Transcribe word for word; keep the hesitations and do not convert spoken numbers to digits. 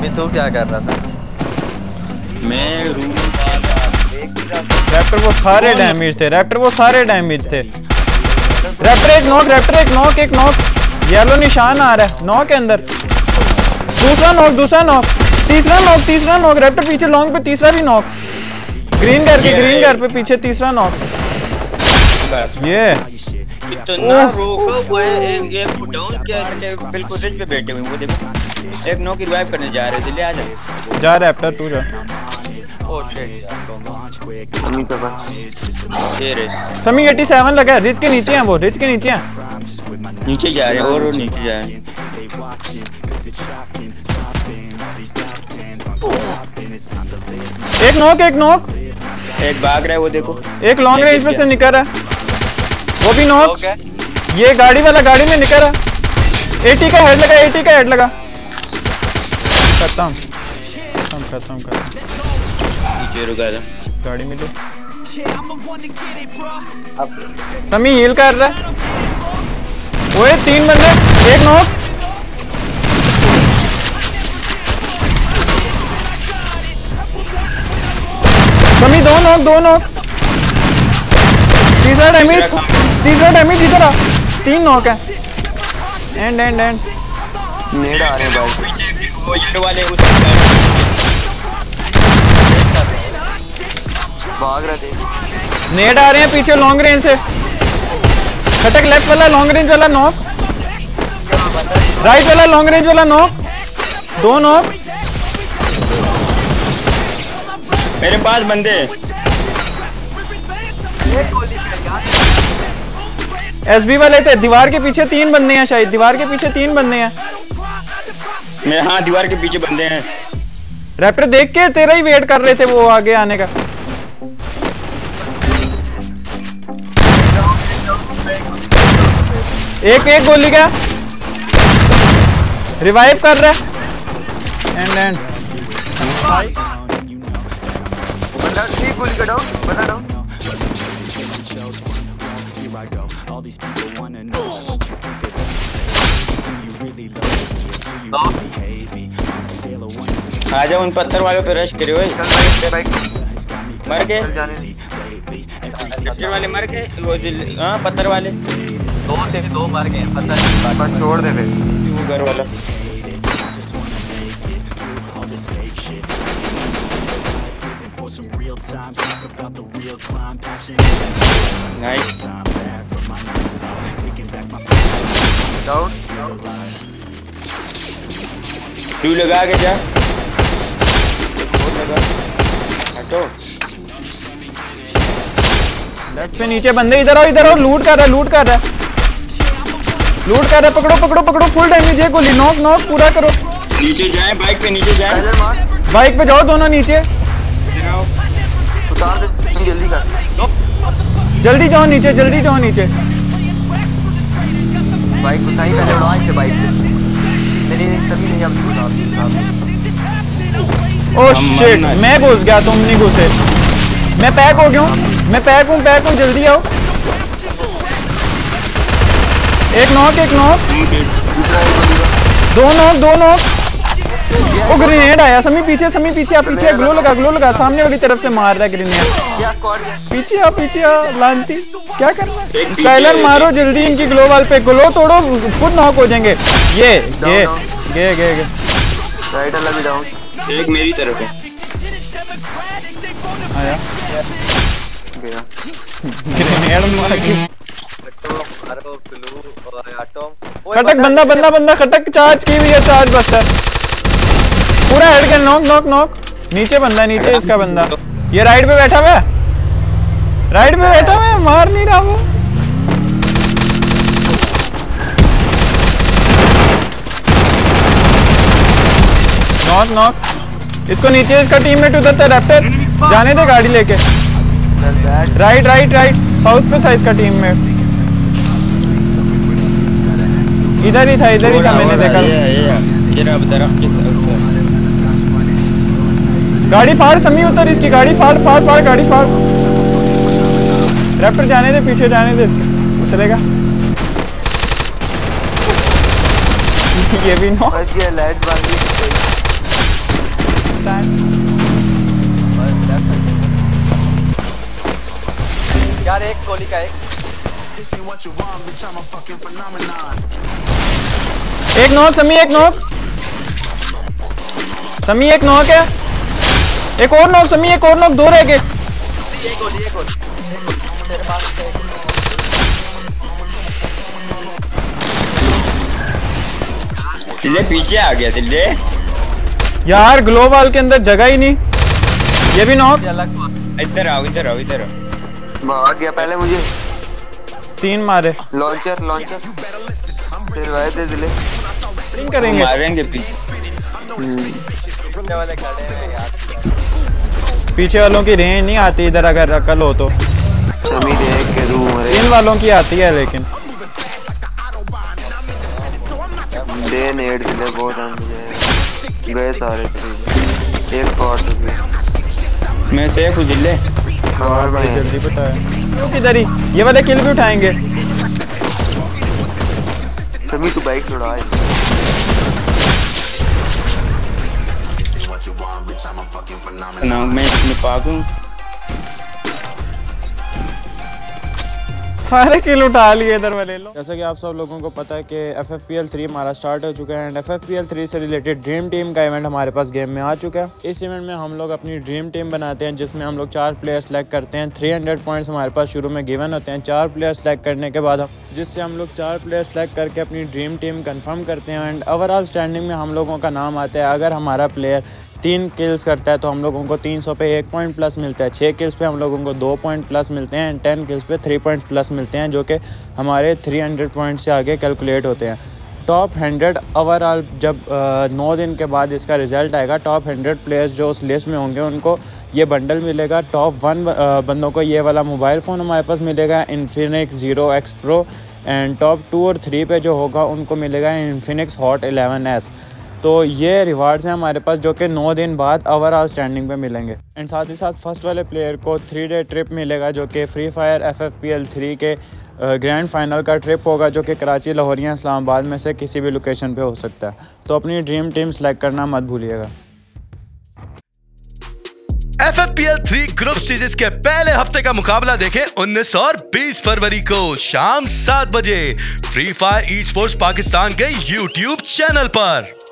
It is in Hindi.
समी तो क्या कर रहा था? मैं रूम रैप्टर वो सारे डैमेज थे, रैप्टर वो सारे डैमेज थे। रैप्टर एक नॉक, रैप्टर एक नॉक, एक नॉक, येलो निशान आ रहा है नॉक के अंदर। दूसरा नॉक, दूसरा नॉक, तीसरा नॉक, तीसरा नॉक, रैप्टर पीछे लॉन्ग पे तीसरा भी नॉक, ग्रीन घर के ग्रीन घर पे पीछे तीसरा नॉक। ये इतना रोका हुआ है, एक एक डाउन क्या बिल्कुल रिच पे बैठे हुए हैं वो देखो। एक नॉक रिवाइव करने जा रहे थे, ले आ जा जा रैप्टर तू जा। ओ शिट समी से बस ये रे समी सत्तासी लगा है, रिच के नीचे हैं वो, रिच के नीचे हैं, नीचे जा रहे हैं और, और नीचे जा रहे हैं। एक नॉक, एक नॉक, एक भाग रहा है वो देखो, एक लॉन्ग रेंज में से निकल रहा है वो भी नॉक। ये गाड़ी वाला गाड़ी में निकल रहा, अस्सी का हेड लगा, अस्सी का हेड लगा। खत्म खत्म खत्म खत्म। नीचे रुका था गाड़ी में तो समी हील कर रहा है। ओए तीन बंदे, एक नॉक, समी दो नॉक, दो नॉक, तीसरा डैमेज, तीसरा डैमेज इधर आ, तीन नॉक है। एंड एंड एंड नेड आ रहे हैं भाई, वो येलो वाले उस भाग रहे थे। नेड आ रहे हैं पीछे लॉन्ग रेंज से। खटक लेफ्ट वाला लॉन्ग रेंज वाला नॉक, राइट वाला लॉन्ग रेंज वाला नॉक, दो नॉक। मेरे पास बंदे एसबी वाले थे, दीवार के पीछे तीन बंदे हैं शायद, दीवार के पीछे तीन बंदे हैं। मैं हाँ दीवार के पीछे बंदे हैं। रैप्टर देख के तेरा ही वेट कर रहे थे वो आगे आने का। एक एक गोली का रिवाइव कर रहा है। एंड एंड बंदा ठीक गोली का डाउन, बंदा डाउन। आ जाओ उन पत्थर वालों पे रश करे हुए। मर गए पत्थर वाले, मर गए वो हाँ पत्थर वाले दो थे, दो मर गए, पता नहीं बस छोड़ दे फिर वो घर वाला। Nice down. तू लगा के जा, और लगा हटो। लेफ्ट पे नीचे बंदे, इधर आओ इधर आओ, लूट कर रहा है, लूट कर रहा है, लूट कर रहा है। पकड़ो पकड़ो पकड़ो, फुल डैमेज है गोली, नॉक नॉक पूरा करो। नीचे जाए, बाइक पे नीचे जाए, टाइगर मार, बाइक पे जाओ दोनों नीचे, उतार दे जल्दी कर, जल्दी जाओ नीचे, जल्दी जाओ नीचे। बाइक को सही पहले उड़ा इसे बाइक से। नहीं नहीं तभी नहीं, अब उतार। ओह शिट, मैं घुस गया, तुम नहीं घुसे। मैं पैक हो गया हूँ, मैं पैक हूँ, पैक हूँ, जल्दी आओ। एक नॉक, एक नॉक, दो नॉक, दो नॉक। वो ग्रेनेड आया, समी पीछे, समी पीछे, आप पीछे, ग्लो लगा, ग्लो लगा, सामने वाली तरफ से मार रहा है ग्रेनेड। पीछे आ, पीछे आ, लानती क्या कर रहा है? स्काइलर मारो जल्दी इनकी ग्लो वाल पे, ग्लो तोड़ो, खुद नॉक हो जाएंगे। ये ये गे गे गे राइट वाला भी डाउन, एक मेरी तरफ है। आया गया ग्रेनेड मार के। मारो ब्लू और एटम। खटक बंदा बंदा बंदा खटक चार्ज की हुई है, चार्ज बस्टर पूरा हेड के। नॉक नॉक नॉक, नीचे बंदा, नीचे इसका बंदा, ये राइट पे बैठा हुआ है, राइट पे बैठा हुआ है, मार नहीं रहा वो। नॉक नॉक, इसको नीचे, इसका टीममेट उधर था रैप्टर, जाने दे गाड़ी लेके। राइट राइट राइट, साउथ पे था इसका टीममेट, इधर ही था, इधर ही था, मैंने देखा। ये ये ये रब दरख्त के ऊपर गाड़ी फाड़, समी उतर इसकी, गाड़ी फाड़ फाड़ फाड़, गाड़ी फाड़। रैप्टर जाने दे, पीछे जाने दे इसके, उतरेगा। ये भी नो, बस ये लाइट्स बंद की। यार एक गोली का एक एक नॉक समी, एक नॉक समी, एक नॉक है, एक और नॉक समी, एक और नॉक, दो रह गए। एक गोली एक गोली तेरे पास दिल्ले पीछे आ गया दिल्ले यार ग्लोबल के अंदर जगह ही नहीं। ये भी नॉक। इधर आओ इधर आओ इधर आओ। भाग गया पहले मुझे। तीन मारे। लॉन्चर लॉन्चर फिर वायर दे दिले। रिंग करेंगे मारेंगे पीछे वाले खड़े हैं यार। पीछे वालों की रेंज नहीं आती इधर अगर रकल हो तो। समी देख के रूम मरे। इन वालों की आती है लेकिन दे नेड दिले बहुत अंदर गए सारे करीब। एक फॉर्ट गया। मैं सेफ हूँ दिल्ले। और भाई जल्दी बताए क्यों किधर ही ये वाले किल भी उठाएंगे। समी तू बाइक उड़ा ना मैं इसमें पागल सारे किल उठा लिए इधर वाले लोग। जैसा कि आप सब लोगों को पता है कि F F P L three हमारा स्टार्ट हो चुका है and F F P L three से रिलेटेड ड्रीम टीम का इवेंट हमारे पास गेम में आ चुका है। इस इवेंट में हम लोग अपनी ड्रीम टीम बनाते हैं जिसमें हम लोग चार प्लेयर सेलेक्ट करते हैं। थ्री हंड्रेड पॉइंट्स हमारे पास शुरू में गिवन होते हैं। चार प्लेयर सेलेक्ट करने के बाद जिससे हम लोग चार प्लेयर सेलेक्ट करके अपनी ड्रीम टीम कन्फर्म करते हैं एंड ओवरऑल स्टैंडिंग में हम लोगों का नाम आता है। अगर हमारा प्लेयर तीन किल्स करता है तो हम लोगों को तीन सौ पे एक पॉइंट प्लस मिलता है। छः किल्स पे हम लोगों को दो पॉइंट प्लस मिलते हैं एंड टेन किल्स पे थ्री पॉइंट्स प्लस मिलते हैं जो कि हमारे थ्री हंड्रेड पॉइंट से आगे कैलकुलेट होते हैं। टॉप हंड्रेड ओवरऑल जब नौ दिन के बाद इसका रिजल्ट आएगा टॉप हंड्रेड प्लेयर्स जो उस लिस्ट में होंगे उनको ये बंडल मिलेगा। टॉप वन बंदों को ये वाला मोबाइल फ़ोन हमारे पास मिलेगा Infinix zero X pro and top two और थ्री पे जो होगा उनको मिलेगा इन्फिनिक्स हॉट इलेवन एस। तो ये रिवार्ड्स हैं हमारे पास जो कि नौ दिन बाद ओवरऑल स्टैंडिंग पे मिलेंगे एंड साथ ही साथ फर्स्ट वाले प्लेयर को थ्री डे ट्रिप मिलेगा जो कि free fire F F P L three के ग्रैंड फाइनल का ट्रिप होगा जो कि कराची, लाहौर या इस्लामाबाद में से किसी भी लोकेशन पे हो सकता है। तो अपनी ड्रीम टीम सेलेक्ट करना मत भूलिएगा। F F P L three group stages के पहले हफ्ते का मुकाबला देखें उन्नीस और बीस फरवरी को शाम सात बजे free fire esports Pakistan के यूट्यूब चैनल पर।